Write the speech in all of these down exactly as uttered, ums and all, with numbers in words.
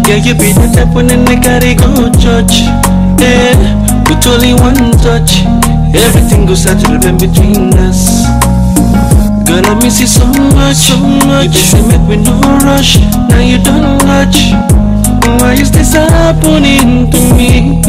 Yeah, you be the type when they carry go church. Yeah, with only one touch, everything goes settled in between us. Girl, I miss you so much, so much. You say make me no rush, now you don't touch. Why is this happening to me?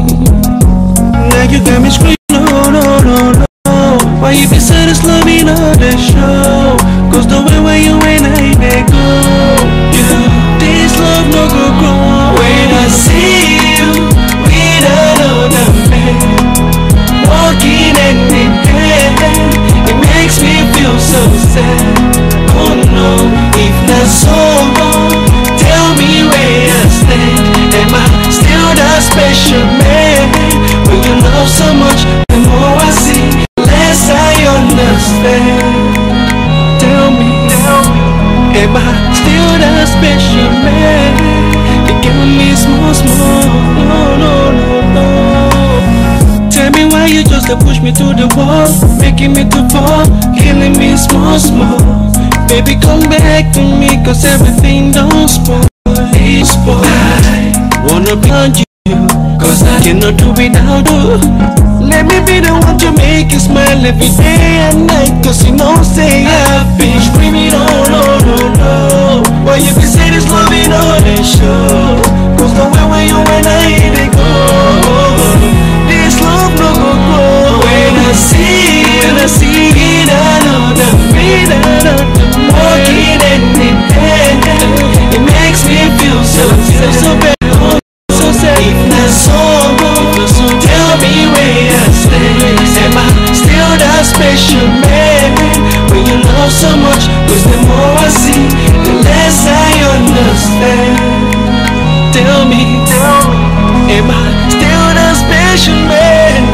Now you got me screaming, no, no, no, no. Why you be sad as loving all the show? Cause the way where you and I may go, yeah. This love no go grow. When I see you with another man, walking hand in hand, it makes me feel so sad. Oh no, if not so long, tell me where I stand. Am I still that special man? When you love so much, the more I see, the less I understand. Tell me, tell me, am I still that special man? You give me small, small, no, no, no, no. Tell me why you just to push me to the wall, making me to fall, killing me small, small. Baby, come back to me, cause everything don't spoil. It's spoiled. I wanna be on you, cause I cannot do without you. Let me be the one to make you smile every day and night, cause you know say I've been screaming, oh no, no, no. Why you can say this love in all the show? Cause the way where you and I they go, this love no go grow. When I see, when I see it, I know that me, that I walking hand in hand, it makes me feel so sad, so bad, oh, so sad. If not so good, so tell me where I stand. Am I still that special man? When you love so much, cause the more I see, the less I understand. Tell me, tell me, am I still that special man?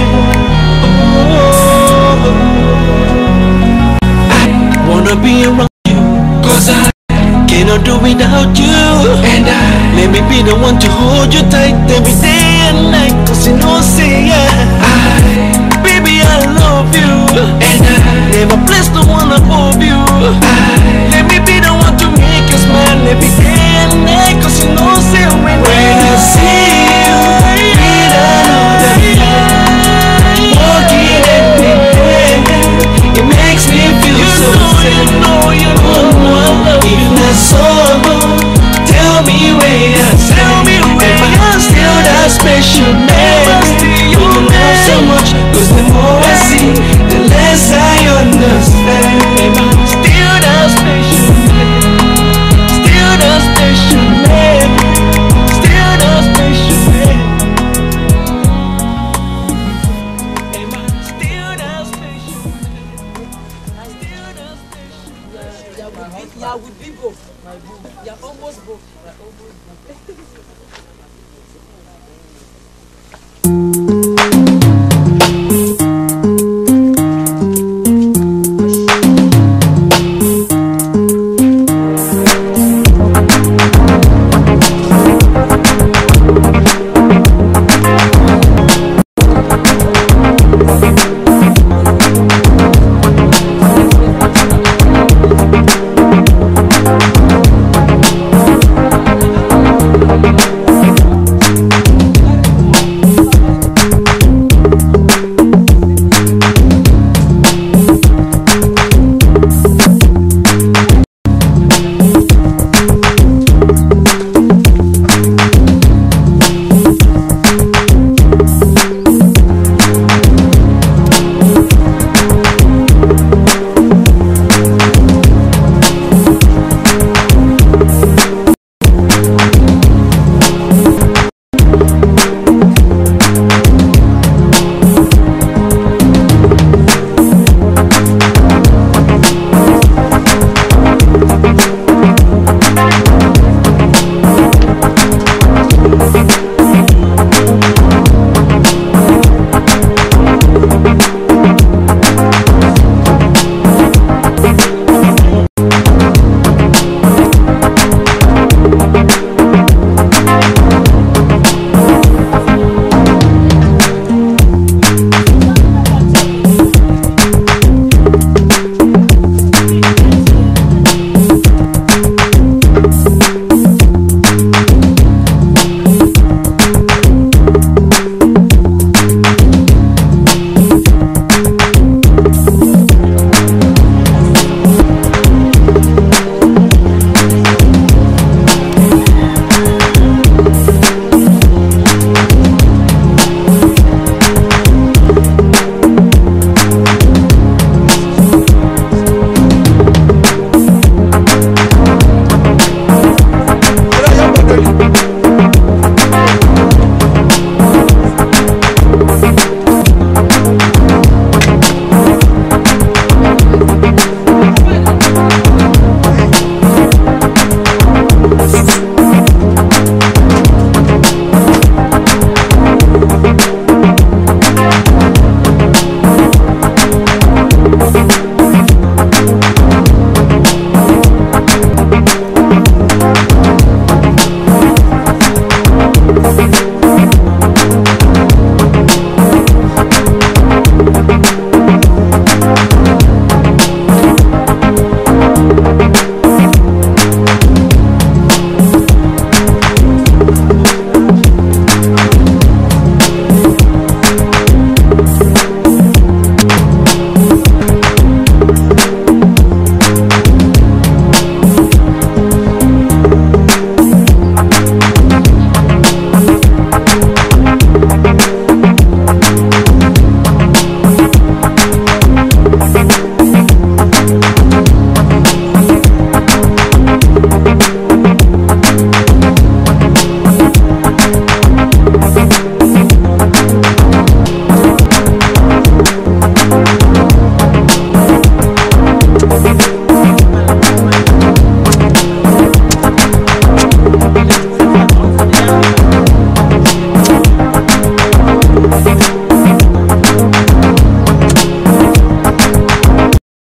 Oh, I wanna be around you, cause I cannot do without you. And I let me be the one to hold you tight every day